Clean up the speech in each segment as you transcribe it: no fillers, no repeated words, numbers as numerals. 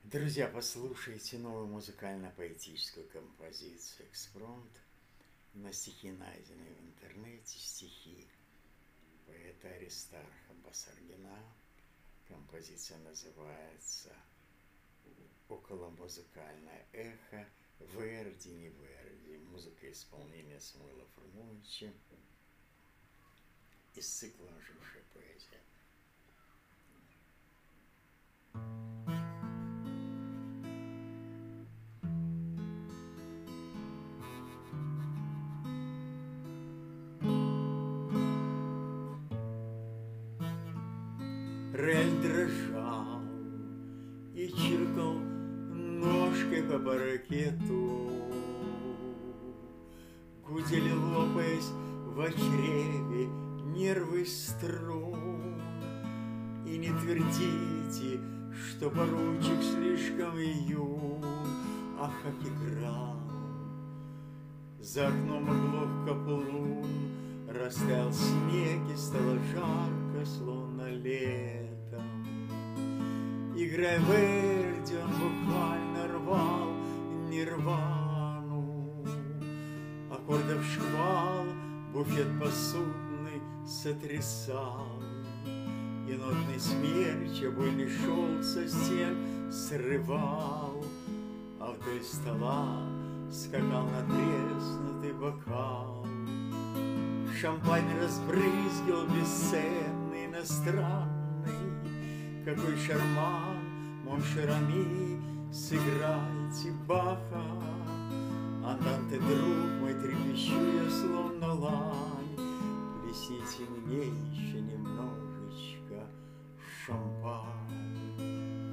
Друзья, послушайте новую музыкально-поэтическую композицию «Экспромт» на стихи, найденные в интернете, стихи поэта Аристарха Басаргина. Композиция называется «Околомузыкальное эхо», Верди, не Верди, музыка и исполнение Самуила Фрумовича из цикла «Ожившая поэзия». Рель дрожал и чиркал ножкой по паркету. Гудели, лопаясь в чреве, нервы струн. И не твердите, что поручик слишком юн, ах, как играл. За окном оглох каплун, растаял снег и стало жарко, словно летом. Играя Верди, он буквально рвал нирвану. Аккордов шквал, буфет посудный сотрясал. И нотный смерч, обойный шелк со стен срывал. А вдоль стола скакал натреснутый бокал. Шампань разбрызгивал бесценный, иностранный. Какой шарман, Моншерами, сыграйте Баха. Анданте, друг мой, трепещу я, словно лань. Плесните мне еще немножечко шампань.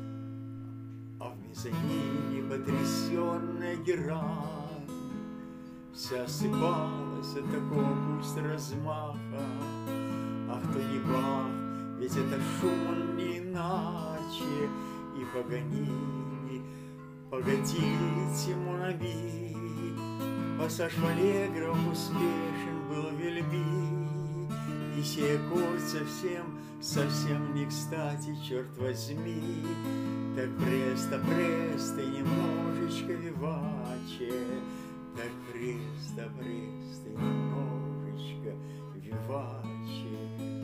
А в мезонине потрясенная герань вся осыпалась от такого пусть размаха. Ах, то не Бах, ведь это Шуман не иначе. И Паганини, погодите, Монави. Пассаж в аллегро успешен был вельми. И сей аккорд совсем не кстати, черт возьми. Так престо, престо, немножечко виваче. Так престо, престо, немножечко виваче.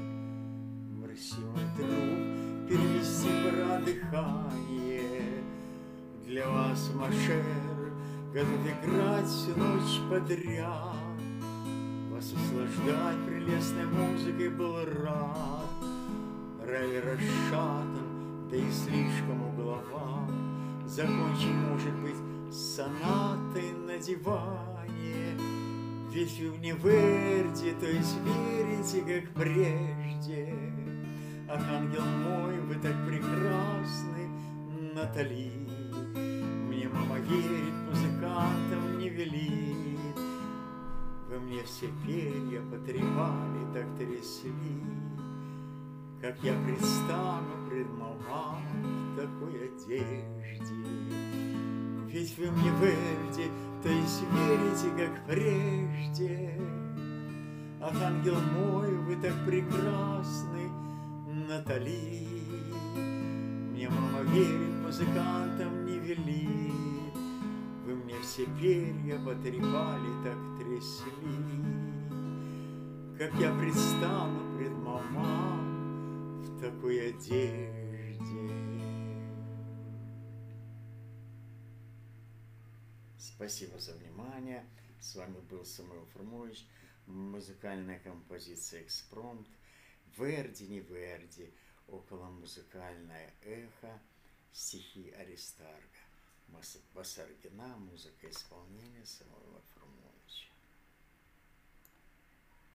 Мрси, мой друг, перевести пора дыхание. Для вас, Машер, готов играть всю ночь подряд. Вас услаждать прелестной музыкой был рад. Рай расшатан, да и слишком угловат. Закончим, может быть, сонатой на диване. Ведь вы мне Верди, то есть верите, как прежде. Ах, ангел мой, вы так прекрасны, Натали. Мне мама верит, музыкантам не велит. Вы мне все перья потрепали, так трясли. Как я предстану пред мама в такой одежде. Ведь вы мне Верди, то есть верите, как прежде. Ах, ангел мой, вы так прекрасны, Натали. Мне мама верит, музыкантам не велит. Вы мне все перья потрепали, так трясли. Как я предстану пред мама в такой одежде. Спасибо за внимание. С вами был Самуил Фрумович. Музыкальная композиция «Экспромт». Верди, не Верди. Околомузыкальное эхо. Стихи Аристарха Басаргина. Музыка и исполнение Самуила Фрумовича.